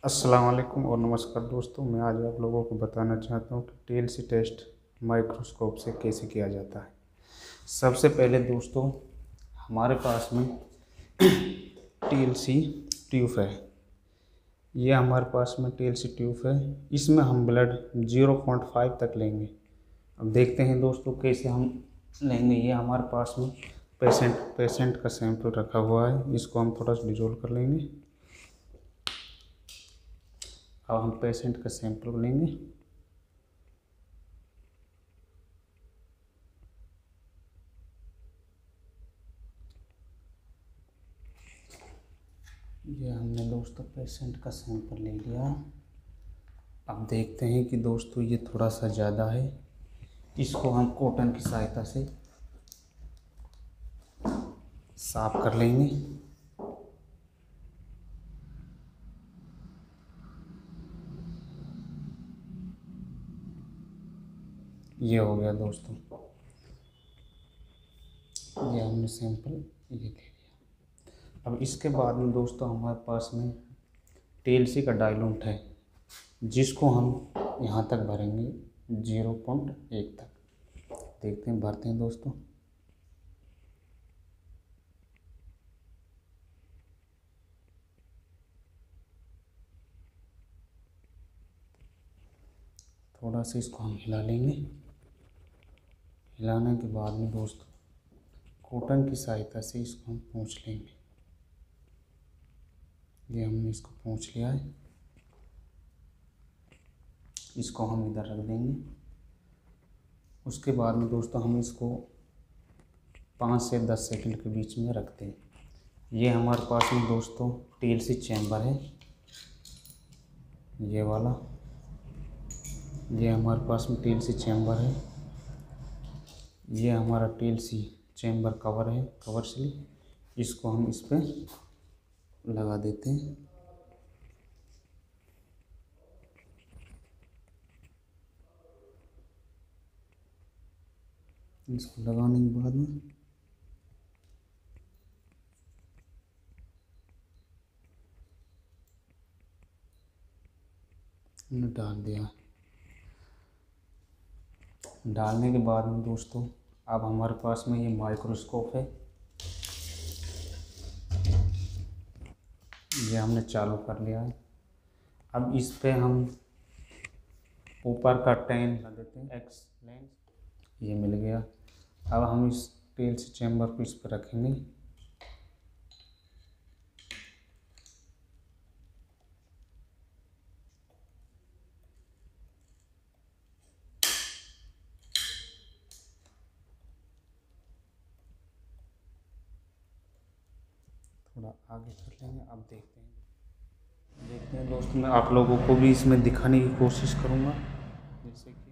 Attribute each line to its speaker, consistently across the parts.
Speaker 1: अस्सलाम वालेकुम और नमस्कार दोस्तों। मैं आज आप लोगों को बताना चाहता हूँ कि टीएलसी टेस्ट माइक्रोस्कोप से कैसे किया जाता है। सबसे पहले दोस्तों हमारे पास में टीएलसी ट्यूब है। ये हमारे पास में टीएलसी ट्यूब है। इसमें हम ब्लड 0.5 तक लेंगे। अब देखते हैं दोस्तों कैसे हम लेंगे। ये हमारे पास में पेशेंट का सैंपल रखा हुआ है। इसको हम थोड़ा सा डिजोल्व कर लेंगे। अब हम पेशेंट का सैंपल लेंगे। ये हमने दोस्तों पेशेंट का सैंपल ले लिया। अब देखते हैं कि दोस्तों ये थोड़ा सा ज़्यादा है। इसको हम कॉटन की सहायता से साफ कर लेंगे। ये हो गया दोस्तों, ये हमने सैंपल ये ले लिया। अब इसके बाद में दोस्तों हमारे पास में टीएलसी का डाइल्यूट है, जिसको हम यहाँ तक भरेंगे 0.1 तक। देखते हैं, भरते हैं दोस्तों। थोड़ा सा इसको हम हिला लेंगे। हिलाने के बाद में दोस्तों कॉटन की सहायता से इसको हम पोंछ लेंगे। ये हमने इसको पोंछ लिया है। इसको हम इधर रख देंगे। उसके बाद में दोस्तों हम इसको 5 से 10 सेकंड के बीच में रखते हैं। ये हमारे पास में दोस्तों टीएलसी चैम्बर है, ये वाला। ये हमारे पास में टीएलसी चैम्बर है। ये हमारा टीएलसी चैम्बर कवर है, कवर स्लिप। इसको हम इस पे लगा देते हैं। इसको लगाने के बाद में हमने डाल दिया। डालने के बाद में दोस्तों अब हमारे पास में ये माइक्रोस्कोप है। ये हमने चालू कर लिया है। अब इस पे हम ऊपर का टैन लगा देते हैं, एक्स लेंस। ये मिल गया। अब हम इस टीएलसी चैम्बर को इस पर रखेंगे। थोड़ा आगे कर लेंगे। अब देखते हैं दोस्तों, मैं आप लोगों को भी इसमें दिखाने की कोशिश करूँगा। जैसे कि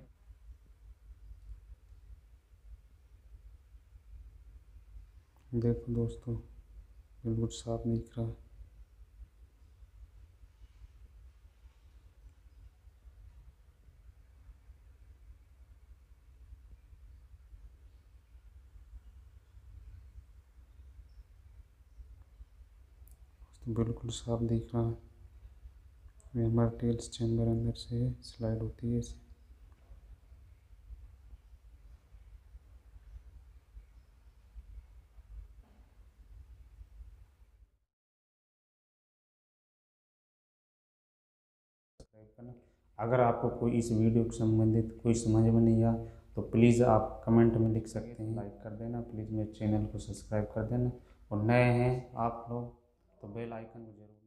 Speaker 1: देखो दोस्तों, बिल्कुल साफ नहीं दिख रहा। बिल्कुल साफ दिख रहा है। ये हमारा टीएलसी चैम्बर अंदर से स्लाइड होती है इसे। सब्सक्राइब करना। अगर आपको कोई इस वीडियो के संबंधित कोई समझ में नहीं आया तो प्लीज़ आप कमेंट में लिख सकते हैं। लाइक कर देना, प्लीज़ मेरे चैनल को सब्सक्राइब कर देना। और नए हैं आप लोग तो बेल आइकन को जरूर